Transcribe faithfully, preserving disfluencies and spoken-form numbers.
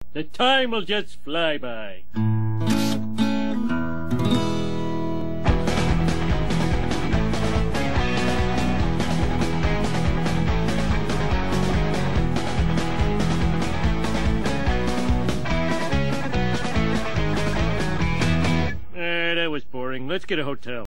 The time will just fly by. Eh, that was boring. Let's get a hotel.